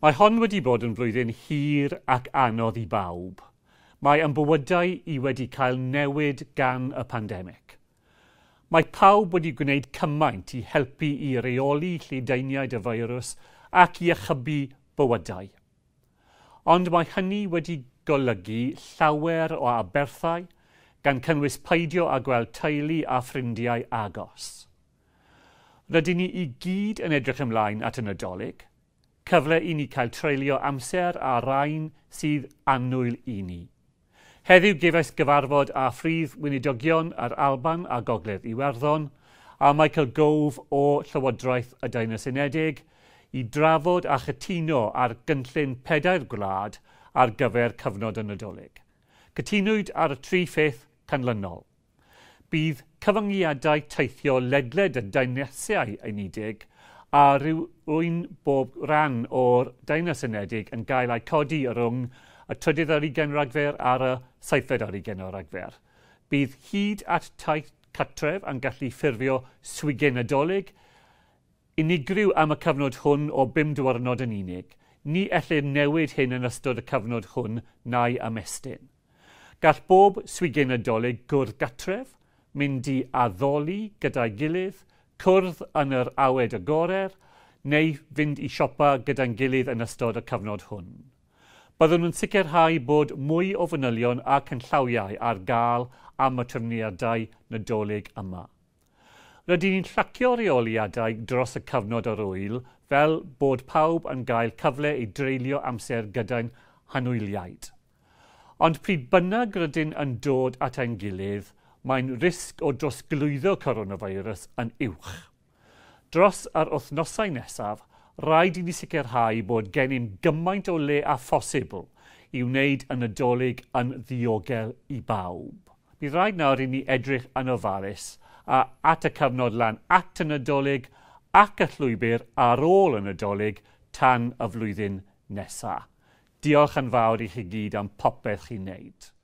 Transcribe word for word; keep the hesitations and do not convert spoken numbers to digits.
Mae hon wedi bod yn flwyddyn hir ac anodd i bawb. Mae yn bywydau i wedi cael newid gan y pandemig. Mae pawb wedi gwneud cymaint i helpu i reoli lledaeniad y feirws ac i ychybu bywydau. Ond mae hynny wedi golygu llawer o aberthau gan cynnwys peidio a gweld teulu a ffrindiau agos. Rydyn ni i gyd yn edrych ymlaen at y Nadolig, cyfle i ni cael treulio amser a rain sydd annwyl i ni. Heddiw gefais gyfarfod â Brif Weinidogion yr Alban a Gogledd Iwerddon a Michael Gove o Llywodraeth y Deyrnas Unedig i drafod a chytuno ar gynllun pedair gwlad ar gyfer cyfnod y Nadolig. Cytunwyd ar y tri pheth canlynol. Bydd cyfyngiadau teithio ledled y Deyrnasiau Unedig a rhywun bob ran o'r Deyrnas Unedig yn gael ei codi rhwng y trydydd ar ugain ragfer a'r y saithfed ar ugain o ragfer. Bydd hyd at taith catref yn gallu ffurfio swigen Nadolig, unigryw am y cyfnod hwn o bum diwrnod yn unig. Ni ellir newid hyn yn ystod y cyfnod hwn neu ymestyn. Gall bob swigen Nadolig gwrdd gatref, mynd i addoli gyda'i gilydd, cwrdd yn yr awed agored, neu fynd i siopa gyda'n gilydd yn ystod y cyfnod hwn. Byddwn nhw'n sicrhau bod mwy o fanylion a cynllawiau ar gael am y trefniadau Nadolig yma. Rydyn ni'n llacio rheoliadau dros y cyfnod o'r wyl fel bod pawb yn gael cyfle i dreulio amser gyda'n hanwyliaid. Ond pryd bynnag rydyn yn dod at ein gilydd, mae'n risg o drosglwyddo coronafeirws yn uwch. Dros yr wythnosau nesaf, rhaid i ni sicrhau bod gennym gymaint o le a phosibl i wneud y Nadolig yn ddiogel i bawb. Bydd rhaid nawr i ni edrych yn ofalus a at y cyfnod lan at y Nadolig ac y llwybr ar ôl y Nadolig tan y flwyddyn nesaf. Diolch yn fawr i chi gyd am popeth chi'n wneud.